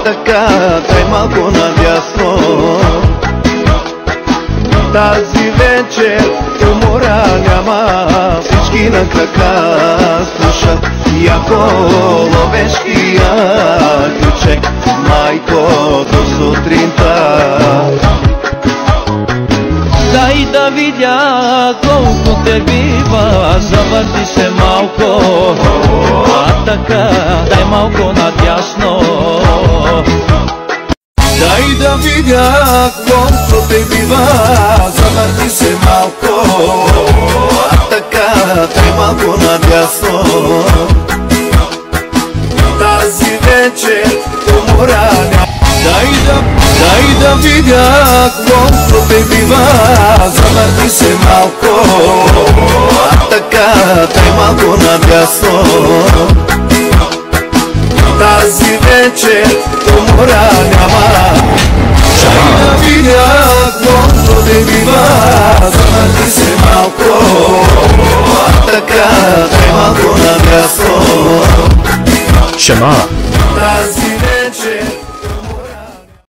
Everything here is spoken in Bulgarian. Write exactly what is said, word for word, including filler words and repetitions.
така, дай малко надясно. Тази вечер умора няма, всички на крака слушат яко ловешкия ключек, майко до сутринта. Дай да видя колко те бива, завърти се малко, а така, дай малко надясно. Дай да видя колко те бива, завърти се малко, а така, дай малко надясно. Тази вечер умора няма. Дай да, дай да видя колко те бива, завърти се малко, а така, дай малко надясно. Тази вечер умора няма. Дай да видя колко те бива, завърти се малко, а така, дай малко надясно. Shema.